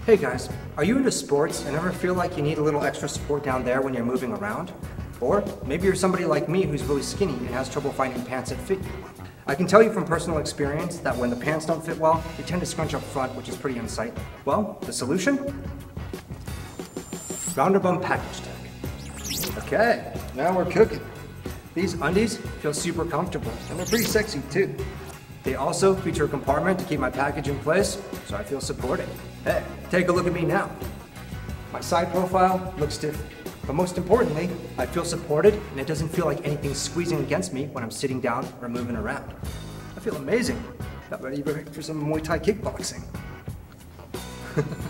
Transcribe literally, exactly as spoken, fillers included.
Hey guys, are you into sports and ever feel like you need a little extra support down there when you're moving around? Or maybe you're somebody like me who's really skinny and has trouble finding pants that fit you. I can tell you from personal experience that when the pants don't fit well, they tend to scrunch up front, which is pretty unsightly. Well, the solution? Rounderbum package tag. Okay, now we're cooking. These undies feel super comfortable and they're pretty sexy too. They also feature a compartment to keep my package in place, so I feel supported. Hey, take a look at me now. My side profile looks different, but most importantly, I feel supported and it doesn't feel like anything's squeezing against me when I'm sitting down or moving around. I feel amazing. Not ready for some Muay Thai kickboxing.